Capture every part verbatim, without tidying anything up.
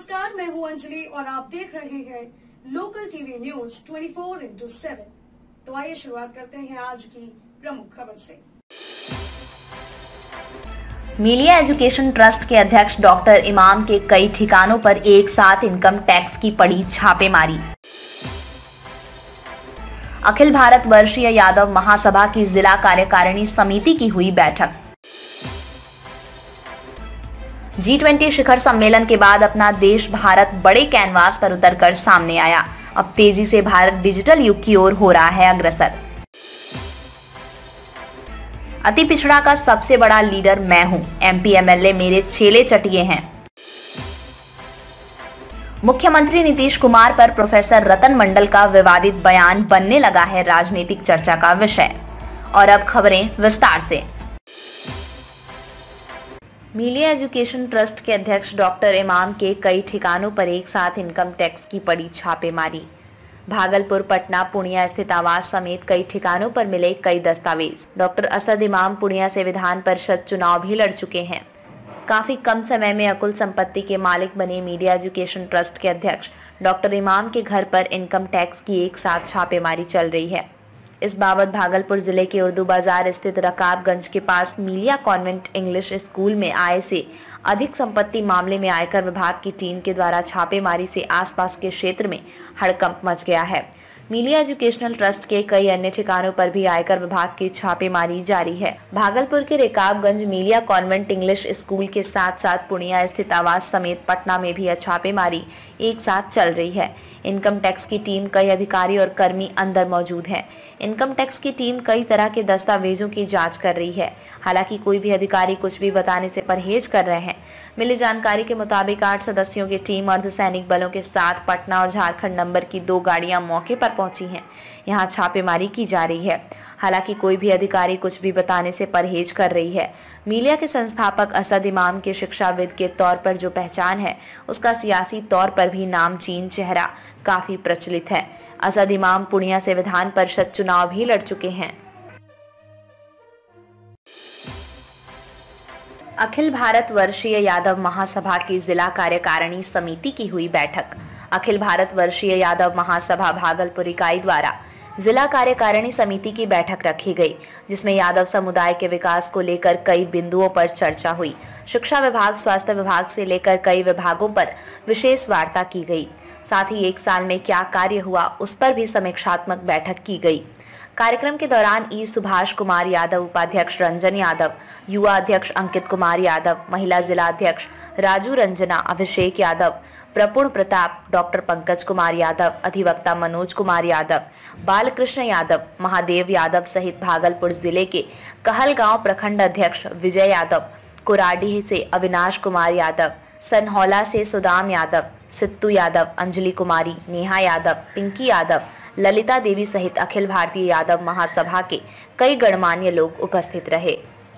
नमस्कार, मैं हूं अंजलि और आप देख रहे हैं लोकल टीवी न्यूज चौबीस इंटू सात। तो आइए शुरुआत करते हैं आज की प्रमुख खबर से। मिलिया एजुकेशन ट्रस्ट के अध्यक्ष डॉक्टर इमाम के कई ठिकानों पर एक साथ इनकम टैक्स की पड़ी छापेमारी। अखिल भारत वर्षीय यादव महासभा की जिला कार्यकारिणी समिति की हुई बैठक। जी ट्वेंटी शिखर सम्मेलन के बाद अपना देश भारत बड़े कैनवास पर उतरकर सामने आया। अब तेजी से भारत डिजिटल युग की ओर हो रहा है अग्रसर। अति पिछड़ा का सबसे बड़ा लीडर मैं हूं, एमपी एमएलए मेरे चेले चटिए हैं। मुख्यमंत्री नीतीश कुमार पर प्रोफेसर रतन मंडल का विवादित बयान बनने लगा है राजनीतिक चर्चा का विषय। और अब खबरें विस्तार से। मिलिया एजुकेशन ट्रस्ट के अध्यक्ष डॉक्टर इमाम के कई ठिकानों पर एक साथ इनकम टैक्स की पड़ी छापेमारी। भागलपुर, पटना, पूर्णिया स्थित आवास समेत कई ठिकानों पर मिले कई दस्तावेज। डॉक्टर असद इमाम पूर्णिया से विधान परिषद चुनाव भी लड़ चुके हैं। काफी कम समय में अकुल संपत्ति के मालिक बने मिलिया एजुकेशन ट्रस्ट के अध्यक्ष डॉक्टर इमाम के घर पर इनकम टैक्स की एक साथ छापेमारी चल रही है। इस बाबत भागलपुर जिले के उर्दू बाजार स्थित रकाबगंज के पास मिलिया कॉन्वेंट इंग्लिश स्कूल में आय से अधिक संपत्ति मामले में आयकर विभाग की टीम के द्वारा छापेमारी से आसपास के क्षेत्र में हड़कंप मच गया है। मिलिया एजुकेशनल ट्रस्ट के कई अन्य ठिकानों पर भी आयकर विभाग की छापेमारी जारी है। भागलपुर के रकाबगंज मिलिया कॉन्वेंट इंग्लिश स्कूल के साथ साथ पूर्णिया स्थित आवास समेत पटना में भी छापेमारी एक साथ चल रही है। इनकम टैक्स की टीम, कई अधिकारी और कर्मी अंदर मौजूद हैं। इनकम टैक्स की टीम कई तरह के दस्तावेजों की जांच कर रही है। हालांकि कोई भी अधिकारी कुछ भी बताने से परहेज कर रहे हैं। मिली जानकारी के मुताबिक आठ सदस्यों की टीम अर्धसैनिक बलों के साथ पटना और झारखंड नंबर की दो गाड़ियां मौके पर पहुंची हैं। यहां छापेमारी की जा रही है। हालांकि कोई भी अधिकारी कुछ भी बताने से परहेज कर रही है। मिलिया के संस्थापक असद इमाम के शिक्षाविद के तौर पर जो पहचान है, उसका सियासी तौर पर भी नामचीन चेहरा काफी प्रचलित है। असद इमाम पूर्णिया से विधान परिषद चुनाव भी लड़ चुके हैं। अखिल भारत वर्षीय यादव महासभा की जिला कार्यकारिणी समिति की हुई बैठक। अखिल भारत वर्षीय यादव महासभा भागलपुर इकाई द्वारा जिला कार्यकारिणी समिति की बैठक रखी गई, जिसमें यादव समुदाय के विकास को लेकर कई बिंदुओं पर चर्चा हुई। शिक्षा विभाग, स्वास्थ्य विभाग से लेकर कई विभागों पर विशेष वार्ता की गई। साथ ही एक साल में क्या कार्य हुआ, उस पर भी समीक्षात्मक बैठक की गई। कार्यक्रम के दौरान ई सुभाष कुमार यादव, उपाध्यक्ष रंजन यादव, युवा अध्यक्ष अंकित कुमार यादव, महिला जिला अध्यक्ष राजू रंजना, अभिषेक यादव, प्रपूर्ण प्रताप, डॉक्टर पंकज कुमार यादव, अधिवक्ता मनोज कुमार यादव, बालकृष्ण यादव, महादेव यादव सहित भागलपुर जिले के कहलगांव प्रखंड अध्यक्ष विजय यादव, कुराडीह से अविनाश कुमार यादव, सनहौला से सुदाम यादव, सित्तू यादव, अंजलि कुमारी, नेहा यादव, पिंकी यादव, ललिता देवी सहित अखिल भारतीय यादव महासभा के कई गणमान्य लोग उपस्थित रहे।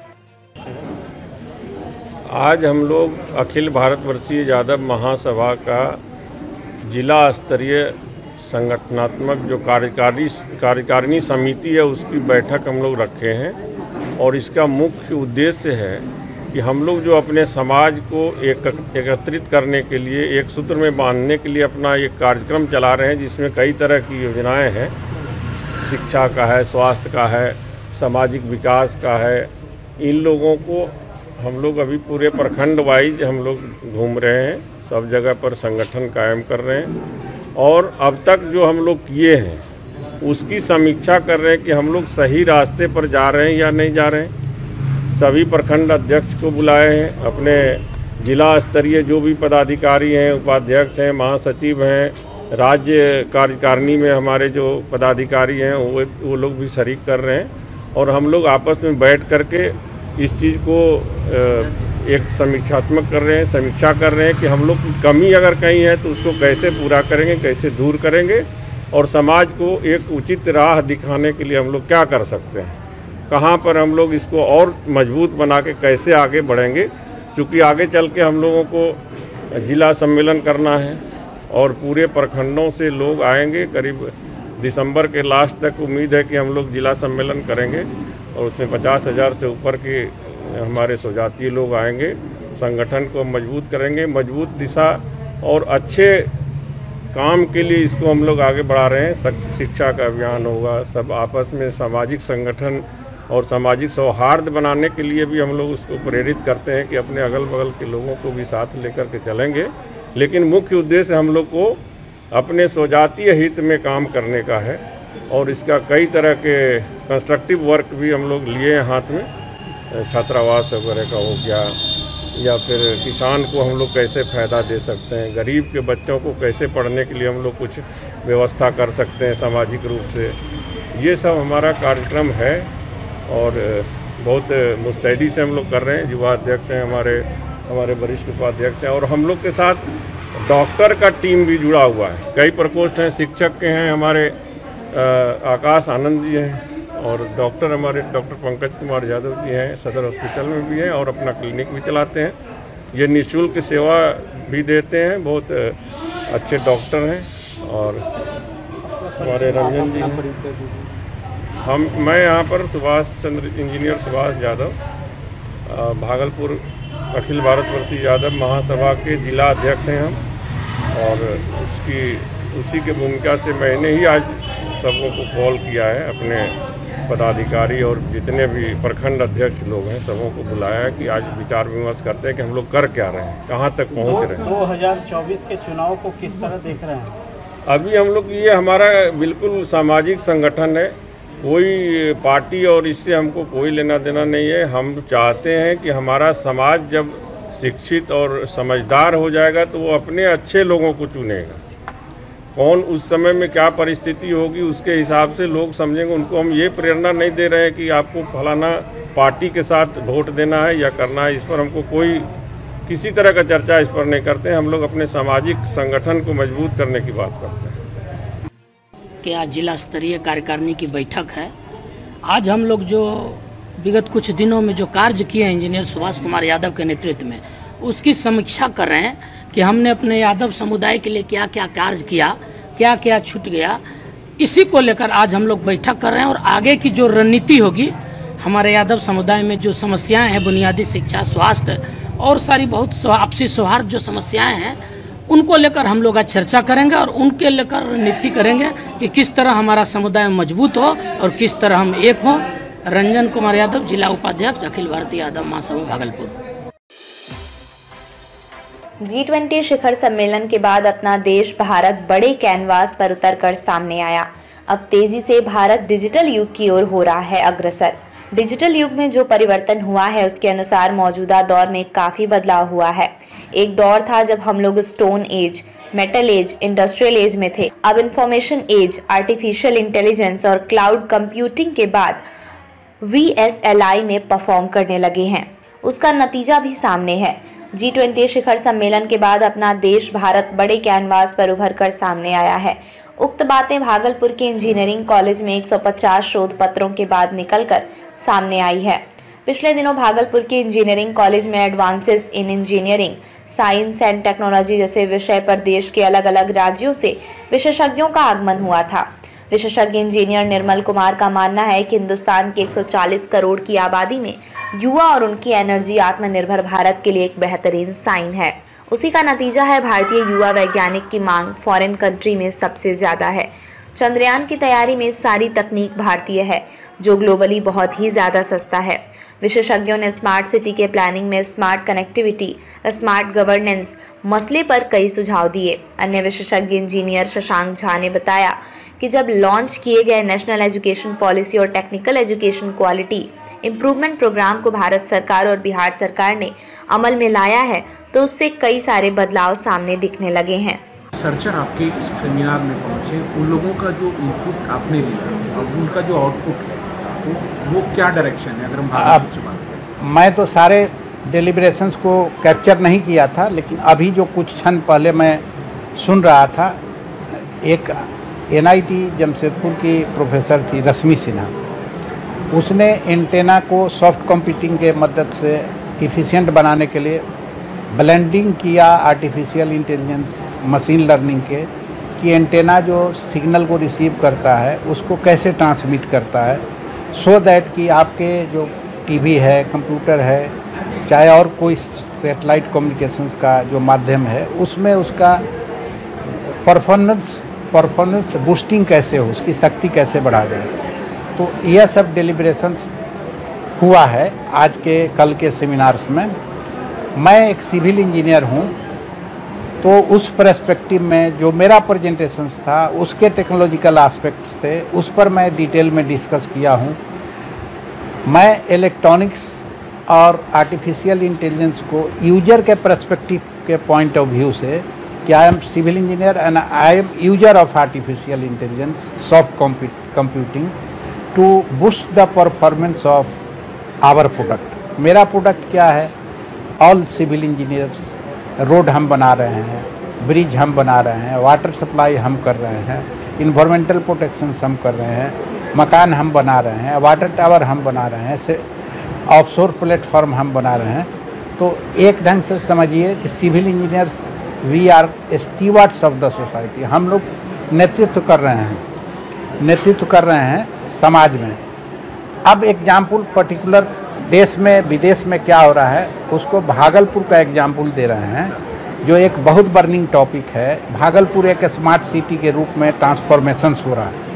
आज हम लोग अखिल भारत वर्षीय यादव महासभा का जिला स्तरीय संगठनात्मक जो कार्यकारी कार्यकारिणी समिति है, उसकी बैठक हम लोग रखे हैं। और इसका मुख्य उद्देश्य है कि हम लोग जो अपने समाज को एक एकत्रित करने के लिए, एक सूत्र में बांधने के लिए अपना एक कार्यक्रम चला रहे हैं, जिसमें कई तरह की योजनाएं हैं। शिक्षा का है, स्वास्थ्य का है, सामाजिक विकास का है। इन लोगों को हम लोग अभी पूरे प्रखंड वाइज हम लोग घूम रहे हैं, सब जगह पर संगठन कायम कर रहे हैं। और अब तक जो हम लोग किए हैं उसकी समीक्षा कर रहे हैं कि हम लोग सही रास्ते पर जा रहे हैं या नहीं जा रहे हैं। सभी प्रखंड अध्यक्ष को बुलाए हैं, अपने जिला स्तरीय जो भी पदाधिकारी हैं, उपाध्यक्ष हैं, महासचिव हैं, राज्य कार्यकारिणी में हमारे जो पदाधिकारी हैं वो वो लोग भी शरीक कर रहे हैं। और हम लोग आपस में बैठ करके इस चीज़ को एक समीक्षात्मक कर रहे हैं, समीक्षा कर रहे हैं कि हम लोग की कमी अगर कहीं है तो उसको कैसे पूरा करेंगे, कैसे दूर करेंगे, और समाज को एक उचित राह दिखाने के लिए हम लोग क्या कर सकते हैं, कहाँ पर हम लोग इसको और मजबूत बना के कैसे आगे बढ़ेंगे। क्योंकि आगे चल के हम लोगों को जिला सम्मेलन करना है और पूरे प्रखंडों से लोग आएंगे। करीब दिसंबर के लास्ट तक उम्मीद है कि हम लोग जिला सम्मेलन करेंगे और उसमें पचास हज़ार से ऊपर के हमारे स्वजातीय लोग आएंगे। संगठन को मजबूत करेंगे, मजबूत दिशा और अच्छे काम के लिए इसको हम लोग आगे बढ़ा रहे हैं। शिक्षा का अभियान होगा, सब आपस में सामाजिक संगठन और सामाजिक सौहार्द बनाने के लिए भी हम लोग उसको प्रेरित करते हैं कि अपने अगल बगल के लोगों को भी साथ लेकर के चलेंगे। लेकिन मुख्य उद्देश्य हम लोग को अपने स्वजातीय हित में काम करने का है और इसका कई तरह के कंस्ट्रक्टिव वर्क भी हम लोग लिए हैं हाथ में। छात्रावास वगैरह का हो गया, या फिर किसान को हम लोग कैसे फ़ायदा दे सकते हैं, गरीब के बच्चों को कैसे पढ़ने के लिए हम लोग कुछ व्यवस्था कर सकते हैं सामाजिक रूप से, ये सब हमारा कार्यक्रम है और बहुत मुस्तैदी से हम लोग कर रहे हैं। युवा अध्यक्ष हैं हमारे, हमारे वरिष्ठ उपाध्यक्ष हैं और हम लोग के साथ डॉक्टर का टीम भी जुड़ा हुआ है। कई प्रकोष्ठ हैं, शिक्षक के हैं हमारे आकाश आनंद जी हैं और डॉक्टर हमारे डॉक्टर पंकज कुमार यादव जी हैं, सदर हॉस्पिटल में भी हैं और अपना क्लिनिक भी चलाते हैं। ये निःशुल्क सेवा भी देते हैं, बहुत अच्छे डॉक्टर हैं। और हमारे रंजन जी हैं, हम मैं यहाँ पर सुभाष चंद्र इंजीनियर सुभाष यादव, भागलपुर अखिल भारतवर्षीय यादव महासभा के जिला अध्यक्ष हैं हम, और उसकी उसी के भूमिका से मैंने ही आज सबों को कॉल किया है, अपने पदाधिकारी और जितने भी प्रखंड अध्यक्ष लोग हैं सबों को बुलाया है कि आज विचार विमर्श करते हैं कि हम लोग कर क्या रहे हैं, कहाँ तक पहुँच रहे हैं। दो हज़ार चौबीस के चुनाव को किस तरह देख रहे हैं? अभी हम लोग, ये हमारा बिल्कुल सामाजिक संगठन है, कोई पार्टी और इससे हमको कोई लेना देना नहीं है। हम चाहते हैं कि हमारा समाज जब शिक्षित और समझदार हो जाएगा तो वो अपने अच्छे लोगों को चुनेगा। कौन उस समय में क्या परिस्थिति होगी उसके हिसाब से लोग समझेंगे। उनको हम ये प्रेरणा नहीं दे रहे हैं कि आपको फलाना पार्टी के साथ वोट देना है या करना है, इस पर हमको कोई किसी तरह का चर्चा इस पर नहीं करते हैं। हम लोग अपने सामाजिक संगठन को मजबूत करने की बात करते हैं। कि आज जिला स्तरीय कार्यकारिणी की बैठक है। आज हम लोग जो विगत कुछ दिनों में जो कार्य किए हैं इंजीनियर सुभाष कुमार यादव के नेतृत्व में, उसकी समीक्षा कर रहे हैं कि हमने अपने यादव समुदाय के लिए क्या क्या कार्य किया, क्या क्या छूट गया। इसी को लेकर आज हम लोग बैठक कर रहे हैं और आगे की जो रणनीति होगी, हमारे यादव समुदाय में जो समस्याएं हैं, बुनियादी शिक्षा, स्वास्थ्य और सारी बहुत आपसी सौहार्द जो समस्याएं हैं, उनको लेकर हम लोग आज चर्चा करेंगे और उनके लेकर रणनीति करेंगे कि किस तरह हमारा समुदाय मजबूत हो और किस तरह हम एक हों। रंजन कुमार यादव, जिला उपाध्यक्ष, अखिल भारतीय यादव महासभा, भागलपुर। जी ट्वेंटी शिखर सम्मेलन के बाद अपना देश भारत बड़े कैनवास पर उतरकर सामने आया। अब तेजी से भारत डिजिटल युग की ओर हो रहा है अग्रसर। डिजिटल युग में जो परिवर्तन हुआ है उसके अनुसार मौजूदा दौर में काफ़ी बदलाव हुआ है। एक दौर था जब हम लोग stone age, metal age, industrial age में थे। अब इंफॉर्मेशन एज, आर्टिफिशियल इंटेलिजेंस और क्लाउड कंप्यूटिंग के बाद वी एस एल आई में परफॉर्म करने लगे हैं। उसका नतीजा भी सामने है। जी ट्वेंटी शिखर सम्मेलन के बाद अपना देश भारत बड़े कैनवास पर उभर कर सामने आया है। उक्त बातें भागलपुर के इंजीनियरिंग कॉलेज में एक सौ पचास शोध पत्रों के बाद निकलकर सामने आई है। पिछले दिनों भागलपुर के इंजीनियरिंग कॉलेज में advances in engineering, science and technology जैसे विषय पर देश के अलग अलग राज्यों से विशेषज्ञों का आगमन हुआ था। विशेषज्ञ इंजीनियर निर्मल कुमार का मानना है कि हिंदुस्तान की एक सौ चालीस करोड़ की आबादी में युवा और उनकी एनर्जी आत्मनिर्भर भारत के लिए एक बेहतरीन साइन है। उसी का नतीजा है भारतीय युवा वैज्ञानिक की मांग फॉरेन कंट्री में सबसे ज़्यादा है। चंद्रयान की तैयारी में सारी तकनीक भारतीय है, जो ग्लोबली बहुत ही ज़्यादा सस्ता है। विशेषज्ञों ने स्मार्ट सिटी के प्लानिंग में स्मार्ट कनेक्टिविटी, स्मार्ट गवर्नेंस मसले पर कई सुझाव दिए। अन्य विशेषज्ञ इंजीनियर शशांक झा ने बताया कि जब लॉन्च किए गए नेशनल एजुकेशन पॉलिसी और technical education quality improvement programme को भारत सरकार और बिहार सरकार ने अमल में लाया है तो उससे कई सारे बदलाव सामने दिखने लगे हैं। रिसर्चर आपके इस सेमिनार में पहुंचे, उन लोगों का जो इनपुट आपने लिया और उनका जो आउटपुट है वो, वो क्या डायरेक्शन है? अगर हम बात करें, मैं तो सारे डेलिब्रेशंस को कैप्चर नहीं किया था, लेकिन अभी जो कुछ क्षण पहले मैं सुन रहा था, एक एन आई टी जमशेदपुर की प्रोफेसर थी रश्मि सिन्हा, उसने एंटेना को सॉफ्ट कंप्यूटिंग के मदद से इफ़िशिएंट बनाने के लिए ब्लेंडिंग किया आर्टिफिशियल इंटेलिजेंस मशीन लर्निंग के, कि एंटेना जो सिग्नल को रिसीव करता है उसको कैसे ट्रांसमिट करता है, सो दैट कि आपके जो टीवी है, कंप्यूटर है, चाहे और कोई सैटेलाइट कम्युनिकेशंस का जो माध्यम है, उसमें उसका परफॉर्मेंस परफॉर्मेंस बूस्टिंग कैसे हो, उसकी शक्ति कैसे बढ़ा जाए। तो यह सब डिलिब्रेशंस हुआ है आज के कल के सेमिनार्स में। मैं एक सिविल इंजीनियर हूँ, तो उस पर्सपेक्टिव में जो मेरा प्रेजेंटेशंस था उसके टेक्नोलॉजिकल एस्पेक्ट्स थे, उस पर मैं डिटेल में डिस्कस किया हूँ। मैं इलेक्ट्रॉनिक्स और आर्टिफिशियल इंटेलिजेंस को यूजर के पर्सपेक्टिव के पॉइंट ऑफ व्यू से, कि I am civil engineer and I am user of artificial intelligence soft computing to boost the performance of our product. मेरा प्रोडक्ट क्या है? ऑल सिविल इंजीनियर्स, रोड हम बना रहे हैं, ब्रिज हम बना रहे हैं, वाटर सप्लाई हम कर रहे हैं, इन्वायरमेंटल प्रोटेक्शन हम कर रहे हैं, मकान हम बना रहे हैं, वाटर टावर हम बना रहे हैं, से ऑफशोर प्लेटफॉर्म हम बना रहे हैं। तो एक ढंग से समझिए कि civil engineers we are stewards of the society. हम लोग नेतृत्व कर रहे हैं नेतृत्व कर रहे हैं समाज में। अब एग्जाम्पल पर्टिकुलर देश में विदेश में क्या हो रहा है, उसको भागलपुर का एग्जाम्पल दे रहे हैं, जो एक बहुत बर्निंग टॉपिक है। भागलपुर एक स्मार्ट सिटी के रूप में ट्रांसफॉर्मेशन हो रहा है।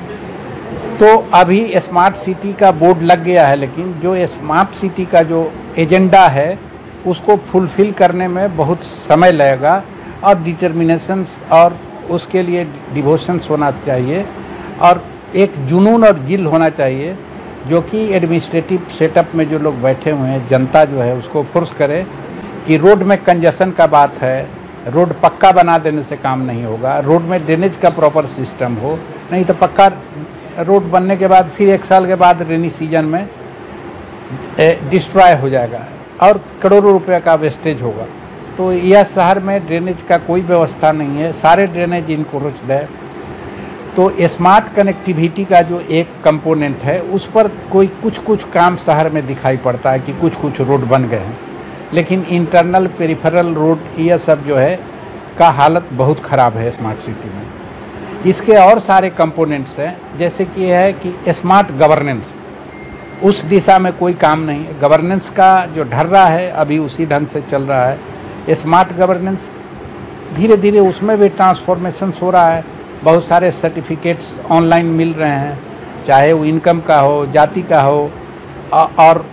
तो अभी स्मार्ट सिटी का बोर्ड लग गया है, लेकिन जो स्मार्ट सिटी का जो एजेंडा है उसको फुलफिल करने में बहुत समय लगेगा, और डिटर्मिनेशंस और उसके लिए डिवोशंस होना चाहिए, और एक जुनून और जिल होना चाहिए, जो कि एडमिनिस्ट्रेटिव सेटअप में जो लोग बैठे हुए हैं, जनता जो है उसको फोर्स करे कि रोड में कंजेशन का बात है, रोड पक्का बना देने से काम नहीं होगा, रोड में ड्रेनेज का प्रॉपर सिस्टम हो, नहीं तो पक्का रोड बनने के बाद फिर एक साल के बाद रेनी सीजन में डिस्ट्रॉय हो जाएगा और करोड़ों रुपए का वेस्टेज होगा। तो यह शहर में ड्रेनेज का कोई व्यवस्था नहीं है, सारे ड्रेनेज इनक्रोच्ड है। तो स्मार्ट कनेक्टिविटी का जो एक कंपोनेंट है, उस पर कोई कुछ कुछ काम शहर में दिखाई पड़ता है कि कुछ कुछ रोड बन गए हैं, लेकिन इंटरनल पेरिफेरल रोड यह सब जो है का हालत बहुत ख़राब है स्मार्ट सिटी में। इसके और सारे कंपोनेंट्स हैं, जैसे कि यह है कि स्मार्ट गवर्नेंस, उस दिशा में कोई काम नहीं है। गवर्नेंस का जो ढर्रा है अभी उसी ढंग से चल रहा है। स्मार्ट गवर्नेंस धीरे धीरे उसमें भी ट्रांसफॉर्मेशन हो रहा है। बहुत सारे सर्टिफिकेट्स ऑनलाइन मिल रहे हैं, चाहे वो इनकम का हो, जाति का हो, और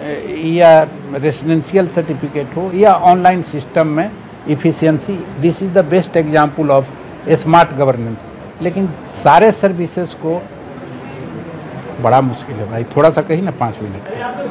या रेसिडेंशियल सर्टिफिकेट हो, या ऑनलाइन सिस्टम में efficiency. This is the best example of smart governance. लेकिन सारे सर्विसेज को बड़ा मुश्किल है भाई, थोड़ा सा कही ना पाँच मिनट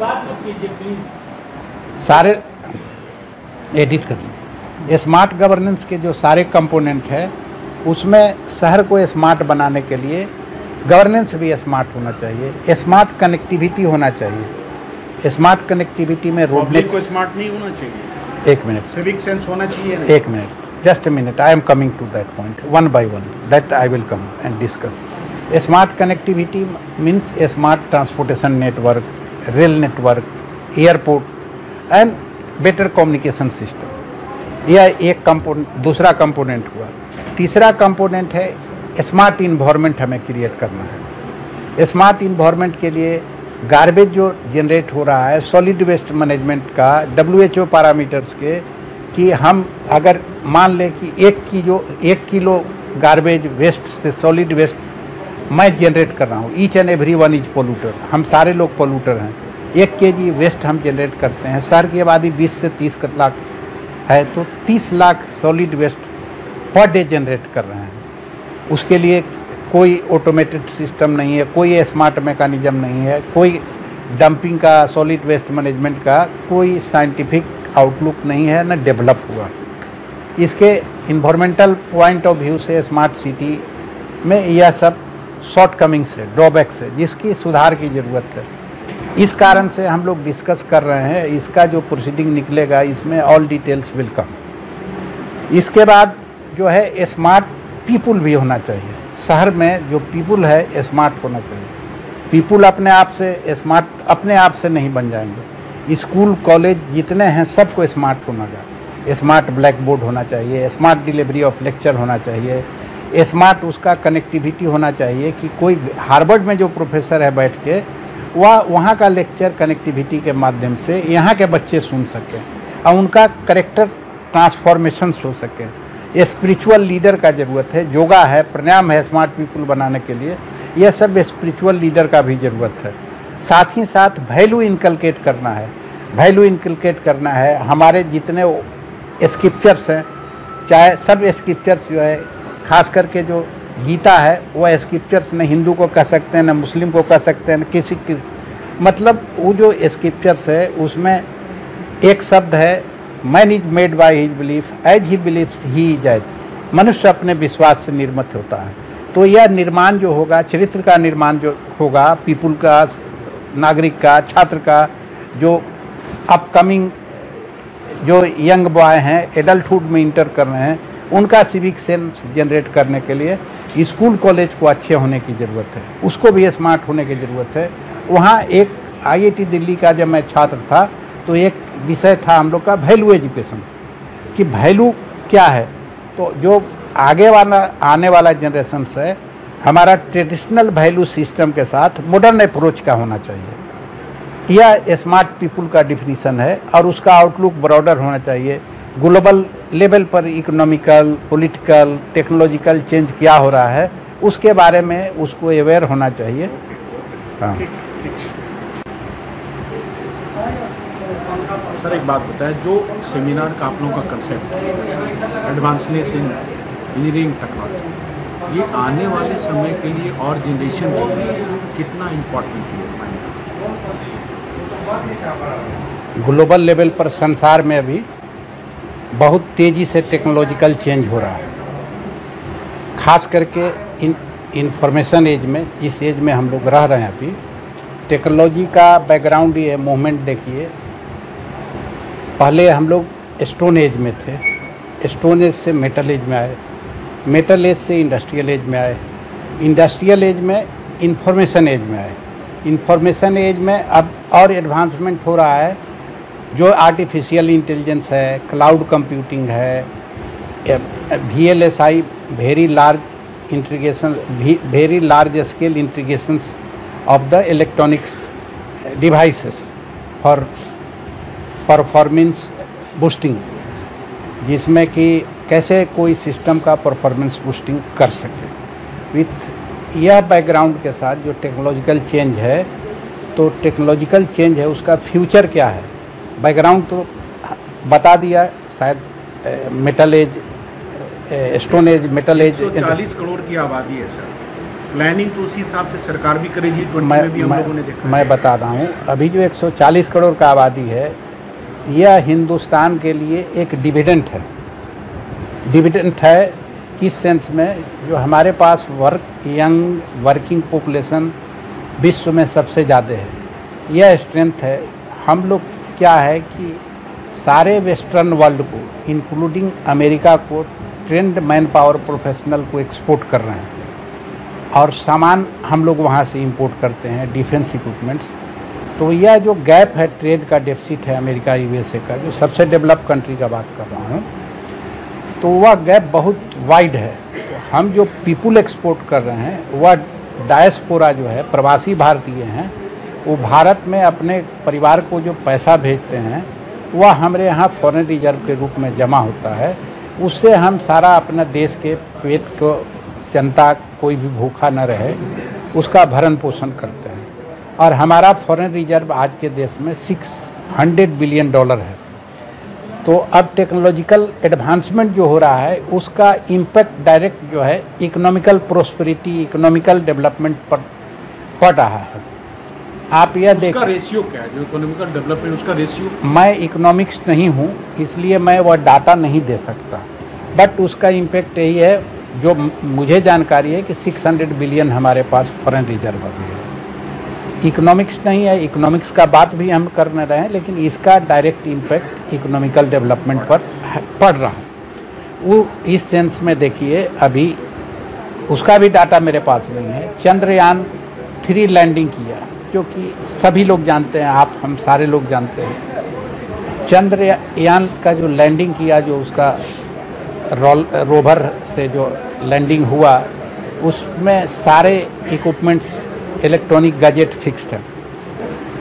सारे एडिट कर लें। स्मार्ट गवर्नेंस के जो सारे कंपोनेंट है, उसमें शहर को स्मार्ट बनाने के लिए गवर्नेंस भी स्मार्ट होना चाहिए, स्मार्ट कनेक्टिविटी होना चाहिए। स्मार्ट कनेक्टिविटी में रोड को स्मार्ट नहीं होना चाहिए, एक मिनट, सिविक सेंस होना चाहिए, एक minute, just a minute, I am coming to that point one by one, that I will come and discuss. A smart connectivity means a smart transportation network, rail network, airport and better communication system. यह एक component, दूसरा component हुआ। तीसरा component है smart environment हमें create करना है। Smart environment के लिए गार्बेज जो जनरेट हो रहा है, सॉलिड वेस्ट मैनेजमेंट का डब्ल्यू एच ओ पैरामीटर्स के, कि हम अगर मान लें कि एक किलो एक किलो गार्बेज वेस्ट से सॉलिड वेस्ट मैं जनरेट कर रहा हूँ, each and every one is polluter, हम सारे लोग पोल्यूटर हैं। एक केजी वेस्ट हम जनरेट करते हैं, शहर की आबादी बीस से तीस लाख है, तो तीस lakh solid waste per day generate कर रहे हैं। उसके लिए कोई ऑटोमेटेड सिस्टम नहीं है, कोई स्मार्ट मैकेनिज्म नहीं है, कोई डंपिंग का, सॉलिड वेस्ट मैनेजमेंट का कोई साइंटिफिक आउटलुक नहीं है, न डेवलप हुआ। इसके इन्वायरमेंटल पॉइंट ऑफ व्यू से स्मार्ट सिटी में यह सब शॉर्ट कमिंग्स है, ड्रॉबैक्स है, जिसकी सुधार की ज़रूरत है। इस कारण से हम लोग डिस्कस कर रहे हैं। इसका जो प्रोसीडिंग निकलेगा इसमें ऑल डिटेल्स विल कम। इसके बाद जो है स्मार्ट पीपुल भी होना चाहिए। शहर में जो पीपुल है स्मार्ट होना चाहिए। पीपुल अपने आप से स्मार्ट अपने आप से नहीं बन जाएंगे। स्कूल कॉलेज जितने हैं सबको स्मार्ट होना चाहिए। स्मार्ट ब्लैक बोर्ड होना चाहिए, स्मार्ट डिलीवरी ऑफ लेक्चर होना चाहिए, स्मार्ट उसका कनेक्टिविटी होना चाहिए कि कोई हार्वर्ड में जो प्रोफेसर है बैठ के, वह वहाँ का लेक्चर कनेक्टिविटी के माध्यम से यहाँ के बच्चे सुन सकें और उनका करेक्टर ट्रांसफॉर्मेशन हो सके। स्पिरिचुअल लीडर का ज़रूरत है, योगा है, प्राणायाम है स्मार्ट पीपल बनाने के लिए, यह सब स्पिरिचुअल लीडर का भी ज़रूरत है। साथ ही साथ वैल्यू इनकलकेट करना है, वैल्यू इनकलकेट करना है। हमारे जितने स्क्रिप्चर्स हैं, चाहे सब स्क्रिप्चर्स जो है, खास करके जो गीता है वह स्क्रिप्चर्स न हिंदू को कह सकते हैं, न मुस्लिम को कह सकते हैं, न किसी की, मतलब वो जो स्क्रिप्चर्स है उसमें एक शब्द है, man is made by his belief as he believes he is as. मनुष्य अपने विश्वास से निर्मित होता है। तो यह निर्माण जो होगा, चरित्र का निर्माण जो होगा, पीपुल का, नागरिक का, छात्र का, जो अपकमिंग जो यंग बॉय हैं, एडल्टहुड में इंटर कर रहे हैं, उनका सिविक सेंस जनरेट करने के लिए स्कूल कॉलेज को अच्छे होने की ज़रूरत है, उसको भी स्मार्ट होने की ज़रूरत है। वहाँ एक आई आई टी दिल्ली का जब मैं छात्र था तो एक विषय था हम लोग का वैल्यू एजुकेशन, कि वैल्यू क्या है। तो जो आगे वाला आने वाला जनरेशन है, हमारा ट्रेडिशनल वैल्यू सिस्टम के साथ मॉडर्न अप्रोच का होना चाहिए। यह स्मार्ट पीपुल का डिफिनीशन है और उसका आउटलुक ब्रॉडर होना चाहिए। ग्लोबल लेवल पर इकोनॉमिकल, पॉलिटिकल, टेक्नोलॉजिकल चेंज क्या हो रहा है उसके बारे में उसको अवेयर होना चाहिए। हाँ। सर एक बात बताएं, जो सेमिनार का आप लोगों का कंसेप्ट है एडवांसनेस इन इंजीनियरिंग टेक्नोलॉजी, ये आने वाले समय के लिए और जनरेशन के लिए कितना इम्पोर्टेंट है? ग्लोबल लेवल पर संसार में अभी बहुत तेज़ी से टेक्नोलॉजिकल चेंज हो रहा है, खास करके इन इंफॉर्मेशन एज में, जिस एज में हम लोग रह रहे हैं अभी। टेक्नोलॉजी का बैकग्राउंड ये मूवमेंट देखिए, पहले हम लोग स्टोन एज में थे, स्टोन एज से मेटल एज में आए, मेटल एज से इंडस्ट्रियल एज में आए, इंडस्ट्रियल एज में इंफॉर्मेशन एज में आए, इंफॉर्मेशन एज में अब और एडवांसमेंट हो रहा है, जो आर्टिफिशियल इंटेलिजेंस है, क्लाउड कंप्यूटिंग है, V L S I very large integration, very large scale integrations of the electronics devices for performance boosting, जिसमें कि कैसे कोई सिस्टम का परफॉर्मेंस बूस्टिंग कर सके। विथ यह बैकग्राउंड के साथ जो टेक्नोलॉजिकल चेंज है, तो टेक्नोलॉजिकल चेंज है उसका फ्यूचर क्या है, बैकग्राउंड तो बता दिया शायद। Metal age, stone age, metal age, एक सौ चालीस करोड़ की आबादी है सर, प्लानिंग तो उसी हिसाब से सरकार भी करेगी। मैं, में भी हम लोगों ने देखा मैं बता रहा हूँ, अभी जो एक सौ चालीस करोड़ का आबादी है, यह हिंदुस्तान के लिए एक डिविडेंट है। डिविडेंट है किस सेंस में, जो हमारे पास वर्क यंग वर्किंग पॉपुलेशन विश्व में सबसे ज़्यादा है, यह स्ट्रेंथ है। हम लोग क्या है कि सारे वेस्टर्न वर्ल्ड को इंक्लूडिंग अमेरिका को ट्रेंड मैन पावर प्रोफेशनल को एक्सपोर्ट कर रहे हैं, और सामान हम लोग वहाँ से इंपोर्ट करते हैं, डिफेंस इक्विपमेंट्स। तो यह जो गैप है, ट्रेड का डेफिसिट है अमेरिका यू एस ए का, जो सबसे डेवलप कंट्री का बात कर रहा हूँ, तो वह गैप बहुत वाइड है। तो हम जो पीपुल एक्सपोर्ट कर रहे हैं, वह डायस्पोरा जो है, प्रवासी भारतीय हैं, वो भारत में अपने परिवार को जो पैसा भेजते हैं वह हमारे यहाँ फॉरेन रिजर्व के रूप में जमा होता है। उससे हम सारा अपना देश के पेट को, जनता कोई भी भूखा न रहे, उसका भरण पोषण करते हैं। और हमारा फॉरेन रिजर्व आज के देश में छह सौ बिलियन डॉलर है। तो अब टेक्नोलॉजिकल एडवांसमेंट जो हो रहा है, उसका इम्पैक्ट डायरेक्ट जो है इकोनॉमिकल प्रोस्पेरिटी, इकोनॉमिकल डेवलपमेंट पर पड़ रहा है। आप यह देख, उसका रेशियो क्या है, जो इकोनॉमिकल डेवलपमेंट, उसका रेशियो? मैं इकोनॉमिक्स नहीं हूँ, इसलिए मैं वह डाटा नहीं दे सकता, बट उसका इम्पैक्ट यही है, जो मुझे जानकारी है कि छह सौ बिलियन हमारे पास फॉरेन रिजर्व अभी है। इकोनॉमिक्स नहीं है, इकोनॉमिक्स का बात भी हम कर रहे हैं, लेकिन इसका डायरेक्ट इम्पैक्ट इकोनॉमिकल डेवलपमेंट पर पड़ रहा है। वो इस सेंस में देखिए, अभी उसका भी डाटा मेरे पास नहीं है। चंद्रयान थ्री लैंडिंग किया, जो कि सभी लोग जानते हैं, आप हम सारे लोग जानते हैं। चंद्रयान का जो लैंडिंग किया, जो उसका रोल रोवर से जो लैंडिंग हुआ, उसमें सारे इक्विपमेंट्स, इलेक्ट्रॉनिक गैजेट फिक्स्ड है।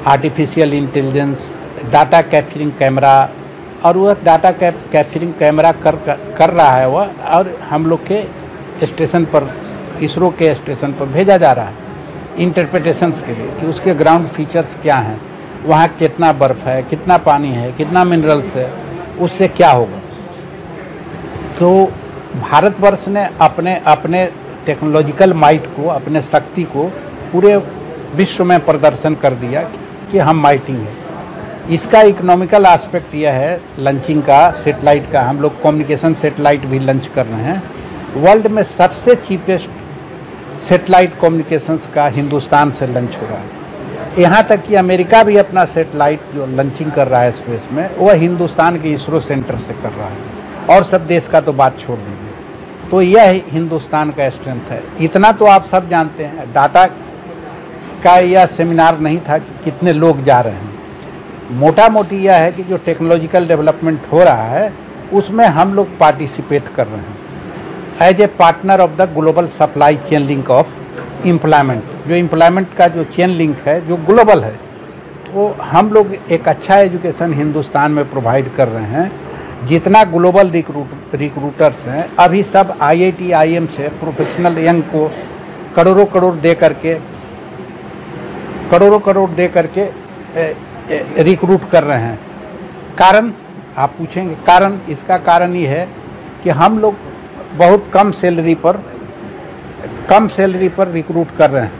Artificial intelligence, data capturing camera, और वह डाटा कैप कैप्चरिंग कैमरा कर कर रहा है वह, और हम लोग के स्टेशन पर, इसरो के स्टेशन पर भेजा जा रहा है इंटरप्रिटेशंस के लिए कि उसके ग्राउंड फीचर्स क्या हैं, वहाँ कितना बर्फ़ है, कितना पानी है, कितना मिनरल्स है, उससे क्या होगा। तो भारतवर्ष ने अपने अपने टेक्नोलॉजिकल माइट को, अपने शक्ति को पूरे विश्व में प्रदर्शन कर दिया कि हम माइटी हैं। इसका इकोनॉमिकल एस्पेक्ट यह है लंचिंग का, सेटेलाइट का, हम लोग कम्युनिकेशन सेटेलाइट भी लंच कर रहे हैं। वर्ल्ड में सबसे चीपेस्ट सेटेलाइट कम्युनिकेशंस का हिंदुस्तान से लंच हो रहा है। यहाँ तक कि अमेरिका भी अपना सेटेलाइट जो लंचिंग कर रहा है स्पेस में, वह हिंदुस्तान के इसरो सेंटर से कर रहा है, और सब देश का तो बात छोड़ दीजिए। तो यह हिंदुस्तान का स्ट्रेंथ है। इतना तो आप सब जानते हैं, डाटा का यह सेमिनार नहीं था कि कितने लोग जा रहे हैं। मोटा मोटी यह है कि जो टेक्नोलॉजिकल डेवलपमेंट हो रहा है उसमें हम लोग पार्टिसिपेट कर रहे हैं as a partner of the global supply chain link of employment. जो एम्प्लॉयमेंट का जो चेन लिंक है जो ग्लोबल है, वो हम लोग एक अच्छा एजुकेशन हिंदुस्तान में प्रोवाइड कर रहे हैं। जितना ग्लोबल रिक्रूट रिक्रूटर्स हैं, अभी सब I I T I M से प्रोफेशनल यंग को करोड़ों करोड़ दे करके करोड़ों करोड़ दे करके रिक्रूट कर रहे हैं। कारण आप पूछेंगे, कारण इसका कारण ये है कि हम लोग बहुत कम सैलरी पर कम सैलरी पर रिक्रूट कर रहे हैं।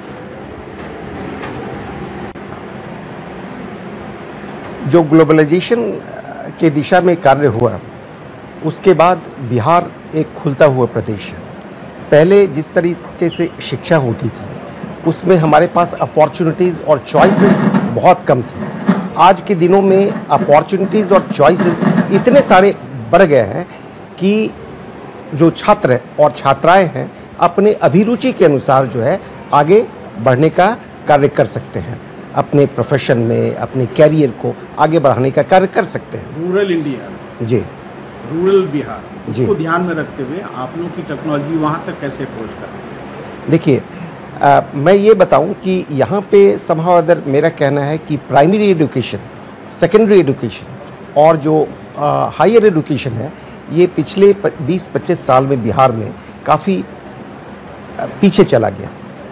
जो ग्लोबलाइजेशन के दिशा में कार्य हुआ, उसके बाद बिहार एक खुलता हुआ प्रदेश है। पहले जिस तरीके से शिक्षा होती थी उसमें हमारे पास अपॉर्चुनिटीज़ और चॉइसेस बहुत कम थे। आज के दिनों में अपॉर्चुनिटीज़ और चॉइसेस इतने सारे बढ़ गए हैं कि जो छात्र और छात्राएं हैं अपने अभिरुचि के अनुसार जो है आगे बढ़ने का कार्य कर सकते हैं, अपने प्रोफेशन में अपने कैरियर को आगे बढ़ाने का कार्य कर सकते हैं। Rural India ji, rural Bihar ji को ध्यान में रखते हुए आप लोग की टेक्नोलॉजी वहाँ तक कैसे अप्रोच करते हैं? देखिए, आ, मैं ये बताऊं कि यहाँ पे समहाउ अदर मेरा कहना है कि प्राइमरी एजुकेशन, सेकेंडरी एजुकेशन और जो हायर एजुकेशन है, ये पिछले बीस पच्चीस साल में बिहार में काफ़ी पीछे चला गया।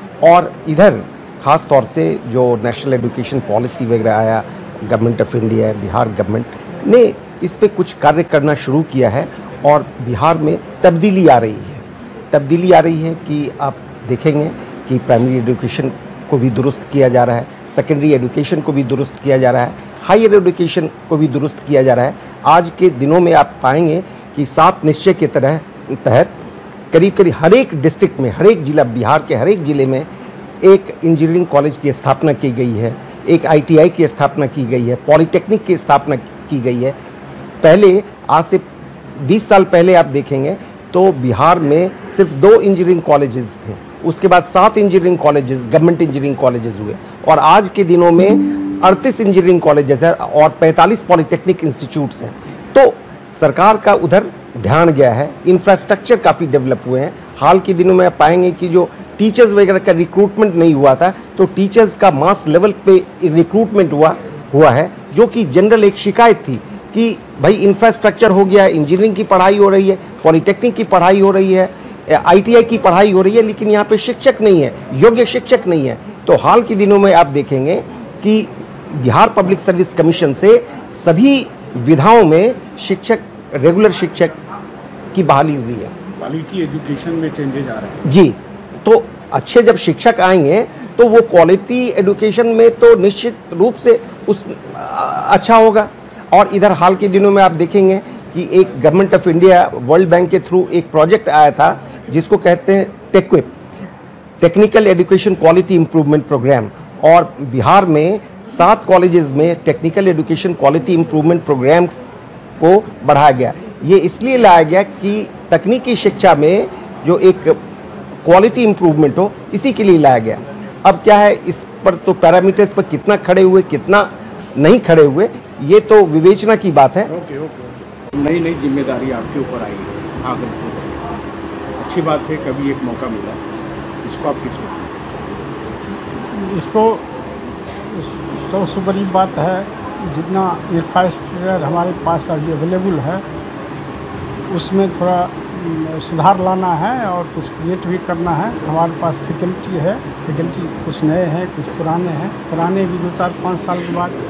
और इधर ख़ास तौर से जो नेशनल एजुकेशन पॉलिसी वगैरह आया, government of India, Bihar government ने इस पे कुछ कार्य करना शुरू किया है और बिहार में तब्दीली आ रही है। तब्दीली आ रही है कि आप देखेंगे कि प्राइमरी एजुकेशन को भी दुरुस्त किया जा रहा है, सेकेंडरी एजुकेशन को भी दुरुस्त किया जा रहा है, हायर एजुकेशन को भी दुरुस्त किया जा रहा है। आज के दिनों में आप पाएंगे कि सात निश्चय के तरह तहत करीब करीब हर एक डिस्ट्रिक्ट में, हर एक जिला, बिहार के हर एक ज़िले में एक इंजीनियरिंग कॉलेज की स्थापना की गई है, एक आई टी आई की स्थापना की गई है, पॉलीटेक्निक की स्थापना की गई है। पहले आज से बीस साल पहले आप देखेंगे तो बिहार में सिर्फ दो इंजीनियरिंग कॉलेजेस थे, उसके बाद सात engineering colleges, government engineering colleges हुए, और आज के दिनों में अड़तीस इंजीनियरिंग कॉलेजेस हैं और पैंतालीस पॉलीटेक्निक इंस्टीट्यूट्स हैं। तो सरकार का उधर ध्यान गया है, इंफ्रास्ट्रक्चर काफ़ी डेवलप हुए हैं। हाल के दिनों में आप पाएंगे कि जो टीचर्स वगैरह का रिक्रूटमेंट नहीं हुआ था, तो टीचर्स का मास लेवल पे रिक्रूटमेंट हुआ हुआ है, जो कि जनरल एक शिकायत थी कि भाई इंफ्रास्ट्रक्चर हो गया, इंजीनियरिंग की पढ़ाई हो रही है, पॉलीटेक्निक की पढ़ाई हो रही है, आई टी आई की पढ़ाई हो रही है, लेकिन यहाँ पे शिक्षक नहीं है, योग्य शिक्षक नहीं है। तो हाल के दिनों में आप देखेंगे कि बिहार पब्लिक सर्विस कमीशन से सभी विधाओं में शिक्षक, रेगुलर शिक्षक की बहाली हुई है। क्वालिटी एजुकेशन में चेंजेज आ रहे हैं जी। तो अच्छे जब शिक्षक आएंगे तो वो क्वालिटी एजुकेशन में तो निश्चित रूप से उस अच्छा होगा। और इधर हाल के दिनों में आप देखेंगे कि एक government of India World Bank के थ्रू एक प्रोजेक्ट आया था जिसको कहते हैं TEQIP, technical education quality improvement programme, और बिहार में सात कॉलेजेस में technical education quality improvement programme को बढ़ाया गया। ये इसलिए लाया गया कि तकनीकी शिक्षा में जो एक क्वालिटी इम्प्रूवमेंट हो, इसी के लिए लाया गया। अब क्या है, इस पर तो पैरामीटर्स पर कितना खड़े हुए कितना नहीं खड़े हुए, ये तो विवेचना की बात है। ओके ओके नई नई जिम्मेदारी आपके ऊपर आई है, आगे अच्छी बात है। कभी एक मौका मिला, इसको आप किसको इसको सबसे बड़ी बात है, जितना इंफ्रास्ट्रक्चर हमारे पास अभी अवेलेबल है उसमें थोड़ा सुधार लाना है और कुछ क्रिएट भी करना है। हमारे पास फैकल्टी है, फैकल्टी कुछ नए हैं, कुछ पुराने हैं। पुराने भी दो चार पाँच साल के बाद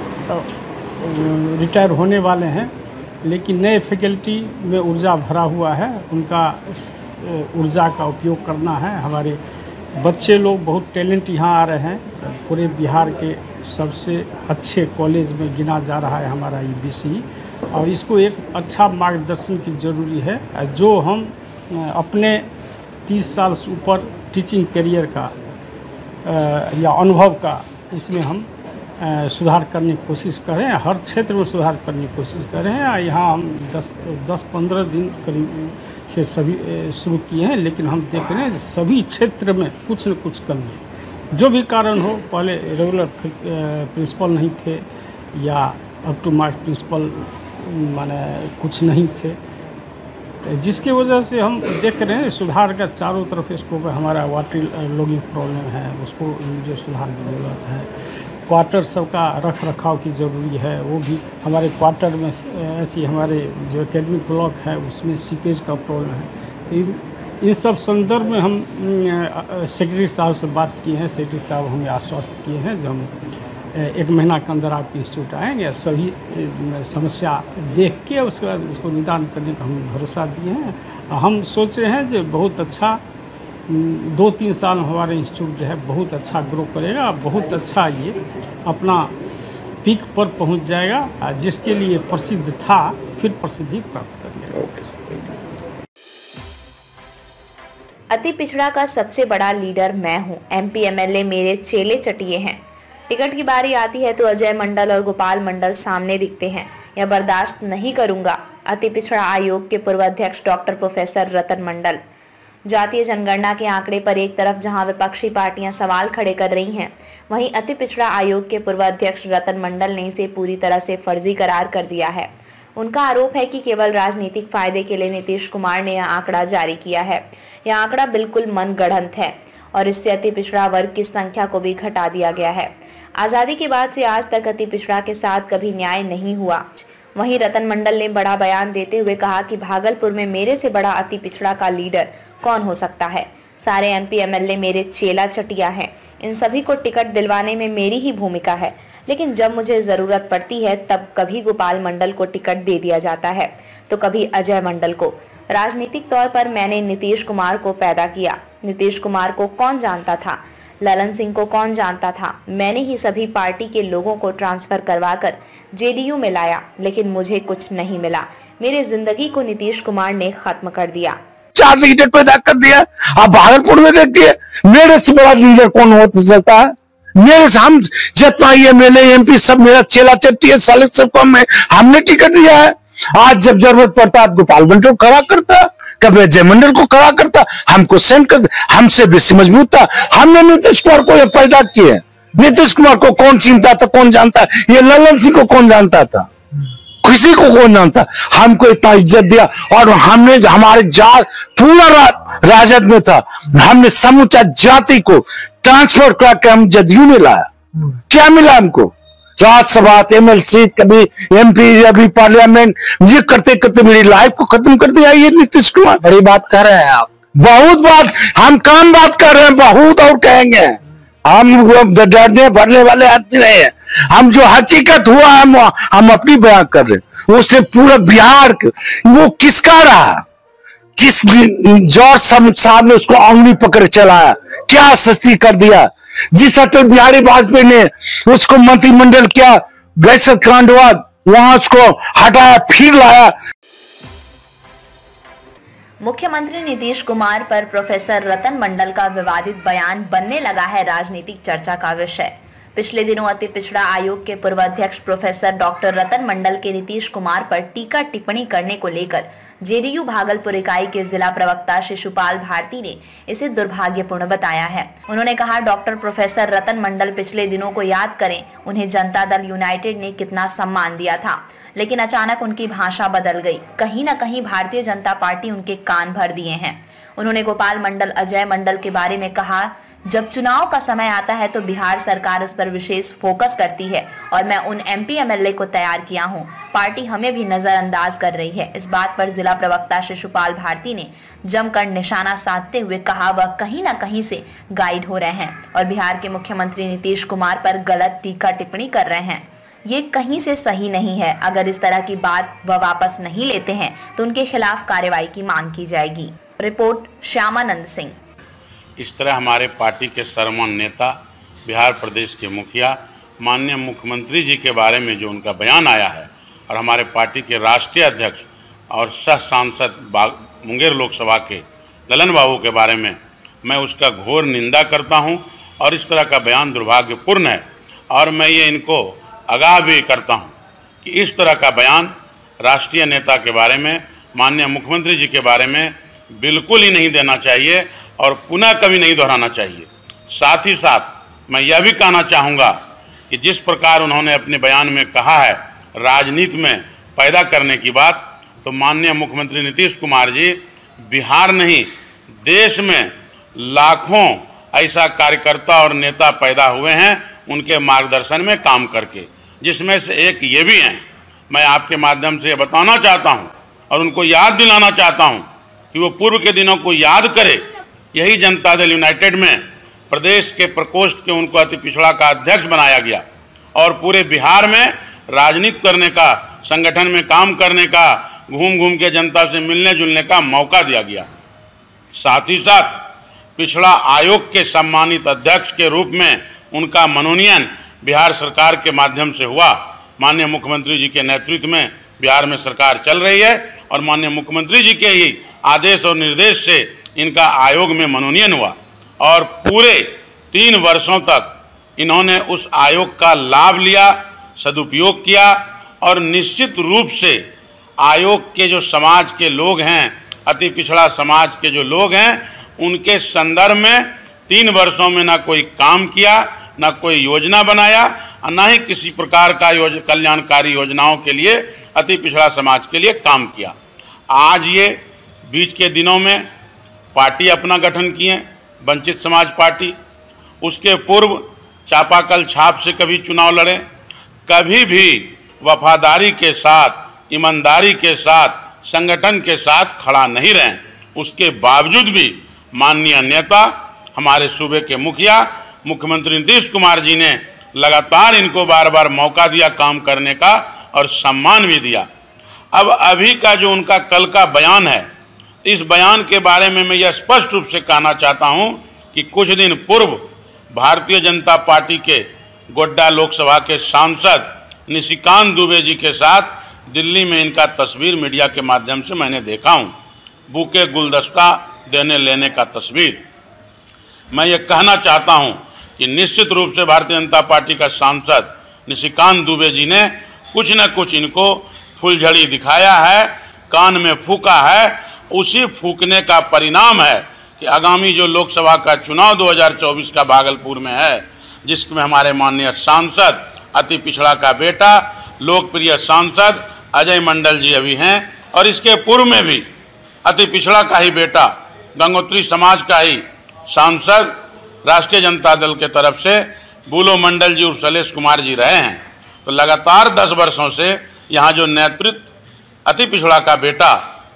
रिटायर होने वाले हैं, लेकिन नए फैकल्टी में ऊर्जा भरा हुआ है, उनका ऊर्जा का उपयोग करना है। हमारे बच्चे लोग बहुत टैलेंट यहाँ आ रहे हैं। पूरे बिहार के सबसे अच्छे कॉलेज में गिना जा रहा है हमारा ई बी सी, और इसको एक अच्छा मार्गदर्शन की ज़रूरी है। जो हम अपने तीस साल से ऊपर टीचिंग करियर का या अनुभव का इसमें हम सुधार करने की कोशिश कर रहे हैं। हर क्षेत्र में सुधार करने की कोशिश कर रहे हैं। यहाँ हम दस दस पंद्रह दिन करीब से सभी शुरू किए हैं, लेकिन हम देख रहे हैं सभी क्षेत्र में कुछ न कुछ कमी है। जो भी कारण हो, पहले रेगुलर प्रिंसिपल नहीं थे या अप टू मार्क प्रिंसिपल माने कुछ नहीं थे, जिसकी वजह से हम देख रहे हैं सुधार का चारों तरफ स्कोप है। हमारा वाटर लॉगिंग प्रॉब्लम है, उसको जो सुधार की ज़रूरत है। क्वार्टर सबका रख रखाव की ज़रूरी है, वो भी हमारे क्वार्टर में थी। हमारे जो एकेडमिक ब्लॉक है उसमें सीपेज का प्रॉब्लम है। इन इन सब संदर्भ में हम सेक्रेटरी साहब से बात किए हैं। सेक्रेटरी साहब हमें आश्वस्त किए हैं जो हम एक महीना के अंदर आपके इंस्टीट्यूट आएंगे, सभी समस्या देख के उसके बाद उसको निदान करने का हम भरोसा दिए हैं। हम सोच रहे हैं जो बहुत अच्छा दो तीन साल हमारे इंस्टीट्यूट जो है बहुत अच्छा ग्रो करेगा, बहुत अच्छा ये अपना पीक पर पहुंच जाएगा, जिसके लिए प्रसिद्ध था फिर प्रसिद्धि प्राप्त करेगा। अति पिछड़ा का सबसे बड़ा लीडर मैं हूं, एमपी एमएलए मेरे चेले चटिए हैं। टिकट की बारी आती है तो अजय मंडल और गोपाल मंडल सामने दिखते हैं। यह बर्दाश्त नहीं करूंगा। अति पिछड़ा आयोग के पूर्व अध्यक्ष डॉक्टर प्रोफेसर रतन मंडल। जातीय जनगणना के आंकड़े पर एक तरफ जहां विपक्षी पार्टियां सवाल खड़े कर रही हैं, वहीं अति पिछड़ा आयोग के पूर्व अध्यक्ष रतन मंडल ने इसे पूरी तरह से फर्जी करार कर दिया है। उनका आरोप है कि केवल राजनीतिक फायदे के लिए नीतीश कुमार ने यह आंकड़ा जारी किया है। यह आंकड़ा बिल्कुल मनगढ़ंत है और इससे अति पिछड़ा वर्ग की संख्या को भी घटा दिया गया है। आजादी के बाद से आज तक अति पिछड़ा के साथ कभी न्याय नहीं हुआ। वहीं रतन मंडल ने बड़ा बयान देते हुए कहा कि भागलपुर में मेरे से बड़ा अति पिछड़ा का लीडर कौन हो सकता है। सारे एमपी एमएलए मेरे चेला चटिया हैं। इन सभी को टिकट दिलवाने में मेरी ही भूमिका है, लेकिन जब मुझे जरूरत पड़ती है तब कभी गोपाल मंडल को टिकट दे दिया जाता है तो कभी अजय मंडल को। राजनीतिक तौर पर मैंने नीतीश कुमार को पैदा किया। नीतीश कुमार को कौन जानता था? ललन सिंह को कौन जानता था? मैंने ही सभी पार्टी के लोगों को ट्रांसफर करवाकर जेडीयू में लाया, लेकिन मुझे कुछ नहीं मिला। मेरी जिंदगी को नीतीश कुमार ने खत्म कर दिया। चार लीडर पैदा कर दिया। आप भागलपुर में देखिए, मेरे से बड़ा लीडर कौन हो सकता है? मेरे से हम जितना एमएलए एमपी सब मेरा चेला चट्टी साले सबको मैं हमने टिकट दिया है। आज जब जरूरत पड़ता है गोपाल मंडल को खड़ा करता, कभी अजय मंडल को खड़ा करता, हमको सेंड कर, हमसे बेसी मजबूत था। हमने नीतीश कुमार को पैदा किए। नीतीश कुमार को कौन चिंता था, कौन जानता? ये ललन सिंह को कौन जानता था? किसी को कौन जानता? हमको इतना इज्जत दिया और हमने हमारे जात पूरा रा, राजद में था, हमने समूचा जाति को ट्रांसफर करा के हम जदयू में लाया। क्या मिला हमको? राज्यसभा, एमएलसी, कभी एमपी, अभी पार्लियामेंट, ये करते करते मेरी लाइफ को खत्म कर दिया ये नीतीश कुमार। बड़ी बात कर रहे हैं आप। बहुत बात, हम काम बात कर रहे हैं, बहुत और कहेंगे। हम डरने भरने वाले आदमी नहीं है। हम जो हकीकत हुआ हम हम अपनी बयान कर रहे हैं। उससे पूरा बिहार वो किसका रहा? किस जोर साहब ने उसको उंगली पकड़ चलाया? क्या सस्ती कर दिया? जिस अटल बिहारी वाजपेयी ने उसको मंत्रिमंडल किया, वैसे कांड हुआ, वहां उसको हटाया फिर लाया। मुख्यमंत्री नीतीश कुमार पर प्रोफेसर रतन मंडल का विवादित बयान बनने लगा है राजनीतिक चर्चा का विषय। पिछले दिनों अति पिछड़ा आयोग के पूर्व अध्यक्ष प्रोफेसर डॉक्टर रतन मंडल के नीतीश कुमार पर टीका टिप्पणी करने को लेकर जेडीयू भागलपुर इकाई के जिला प्रवक्ता शिशुपाल भारती ने इसे दुर्भाग्यपूर्ण बताया है। उन्होंने कहा, डॉक्टर प्रोफेसर रतन मंडल पिछले दिनों को याद करें। उन्हें जनता दल यूनाइटेड ने कितना सम्मान दिया था, लेकिन अचानक उनकी भाषा बदल गई। कहीं न कहीं भारतीय जनता पार्टी उनके कान भर दिए हैं। उन्होंने गोपाल मंडल, अजय मंडल के बारे में कहा, जब चुनाव का समय आता है तो बिहार सरकार उस पर विशेष फोकस करती है और मैं उन एमपी एमएलए को तैयार किया हूं। पार्टी हमें भी नजरअंदाज कर रही है। इस बात पर जिला प्रवक्ता शिशुपाल भारती ने जमकर निशाना साधते हुए कहा वह कहीं ना कहीं से गाइड हो रहे हैं और बिहार के मुख्यमंत्री नीतीश कुमार पर गलत टीका टिप्पणी कर रहे हैं। ये कहीं से सही नहीं है। अगर इस तरह की बात वह वापस नहीं लेते हैं तो उनके खिलाफ कार्रवाई की मांग की जाएगी। रिपोर्ट श्यामानंद सिंह। इस तरह हमारे पार्टी के सर्वमान्य नेता बिहार प्रदेश के मुखिया माननीय मुख्यमंत्री जी के बारे में जो उनका बयान आया है और हमारे पार्टी के राष्ट्रीय अध्यक्ष और सह सांसद मुंगेर लोकसभा के ललन बाबू के बारे में मैं उसका घोर निंदा करता हूं और इस तरह का बयान दुर्भाग्यपूर्ण है और मैं ये इनको आगाह भी करता हूं कि इस तरह का बयान राष्ट्रीय नेता के बारे में माननीय मुख्यमंत्री जी के बारे में बिल्कुल ही नहीं देना चाहिए और पुनः कभी नहीं दोहराना चाहिए। साथ ही साथ मैं यह भी कहना चाहूँगा कि जिस प्रकार उन्होंने अपने बयान में कहा है राजनीति में पैदा करने की बात, तो माननीय मुख्यमंत्री नीतीश कुमार जी बिहार नहीं देश में लाखों ऐसा कार्यकर्ता और नेता पैदा हुए हैं उनके मार्गदर्शन में काम करके, जिसमें से एक ये भी हैं। मैं आपके माध्यम से बताना चाहता हूँ और उनको याद दिलाना चाहता हूँ कि वो पूर्व के दिनों को याद करे। यही जनता दल यूनाइटेड में प्रदेश के प्रकोष्ठ के उनको अति पिछड़ा का अध्यक्ष बनाया गया और पूरे बिहार में राजनीति करने का, संगठन में काम करने का, घूम घूम के जनता से मिलने जुलने का मौका दिया गया। साथ ही साथ पिछड़ा आयोग के सम्मानित अध्यक्ष के रूप में उनका मनोनयन बिहार सरकार के माध्यम से हुआ। माननीय मुख्यमंत्री जी के नेतृत्व में बिहार में सरकार चल रही है और माननीय मुख्यमंत्री जी के ही आदेश और निर्देश से इनका आयोग में मनोनयन हुआ और पूरे तीन वर्षों तक इन्होंने उस आयोग का लाभ लिया, सदुपयोग किया और निश्चित रूप से आयोग के जो समाज के लोग हैं, अति पिछड़ा समाज के जो लोग हैं, उनके संदर्भ में तीन वर्षों में ना कोई काम किया, ना कोई योजना बनाया और ना ही किसी प्रकार का योज कल्याणकारी योजनाओं के लिए अति पिछड़ा समाज के लिए काम किया। आज ये बीच के दिनों में पार्टी अपना गठन किए, वंचित समाज पार्टी। उसके पूर्व चापाकल छाप से कभी चुनाव लड़े, कभी भी वफादारी के साथ, ईमानदारी के साथ, संगठन के साथ खड़ा नहीं रहे। उसके बावजूद भी माननीय नेता, हमारे सूबे के मुखिया मुख्यमंत्री नीतीश कुमार जी ने लगातार इनको बार बार मौका दिया काम करने का और सम्मान भी दिया। अब अभी का जो उनका कल का बयान है, इस बयान के बारे में मैं यह स्पष्ट रूप से कहना चाहता हूं कि कुछ दिन पूर्व भारतीय जनता पार्टी के गोड्डा लोकसभा के सांसद निशिकांत दुबे जी के साथ दिल्ली में इनका तस्वीर मीडिया के माध्यम से मैंने देखा हूं, बुके गुलदस्ता देने लेने का तस्वीर। मैं ये कहना चाहता हूं कि निश्चित रूप से भारतीय जनता पार्टी का सांसद निशिकांत दुबे जी ने कुछ न कुछ इनको फुलझड़ी दिखाया है, कान में फूका है। उसी फूकने का परिणाम है कि आगामी जो लोकसभा का चुनाव दो हज़ार चौबीस का भागलपुर में है, जिसमें हमारे माननीय सांसद अति पिछड़ा का बेटा लोकप्रिय सांसद अजय मंडल जी अभी हैं और इसके पूर्व में भी अति पिछड़ा का ही बेटा गंगोत्री समाज का ही सांसद राष्ट्रीय जनता दल के तरफ से बुलो मंडल जी उर्फ शैलेश कुमार जी रहे हैं। तो लगातार दस वर्षों से यहाँ जो नेतृत्व अति पिछड़ा का बेटा,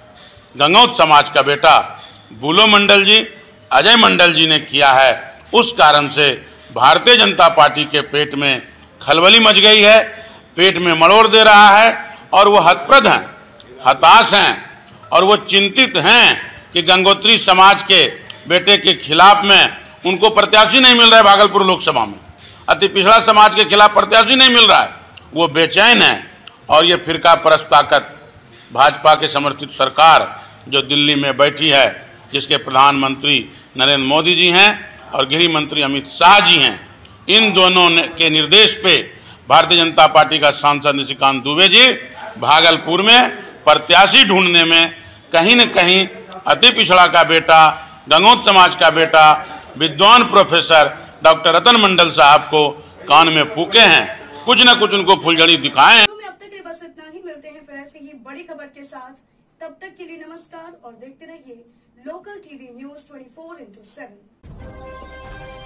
गंगौत समाज का बेटा बुलो मंडल जी, अजय मंडल जी ने किया है, उस कारण से भारतीय जनता पार्टी के पेट में खलबली मच गई है, पेट में मरोड़ दे रहा है और वो हतप्रद हैं, हताश हैं और वो चिंतित हैं कि गंगोत्री समाज के बेटे के खिलाफ में उनको प्रत्याशी नहीं मिल रहा है। भागलपुर लोकसभा में अति पिछड़ा समाज के खिलाफ प्रत्याशी नहीं मिल रहा है, वो बेचैन है और ये फिरका परस्त ताकत भाजपा के समर्थित सरकार जो दिल्ली में बैठी है, जिसके प्रधानमंत्री नरेंद्र मोदी जी हैं और गृह मंत्री अमित शाह जी हैं, इन दोनों ने के निर्देश पे भारतीय जनता पार्टी का सांसद निशिकांत दुबे जी भागलपुर में प्रत्याशी ढूंढने में कहीं न कहीं अति पिछड़ा का बेटा, गंगौत समाज का बेटा, विद्वान प्रोफेसर डॉक्टर रतन मंडल साहब को कान में फूके हैं, कुछ न कुछ उनको फुलझड़ी दिखाए हैं। अब तक के बस इतना ही, मिलते हैं फिर ऐसी ही बड़ी खबर के साथ। तब तक के लिए नमस्कार और देखते रहिए local TV news twenty four into seven.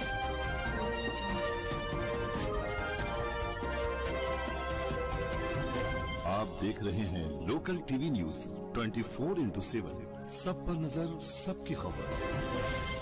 आप देख रहे हैं local TV news twenty four into seven, सब पर नजर, सबकी खबर।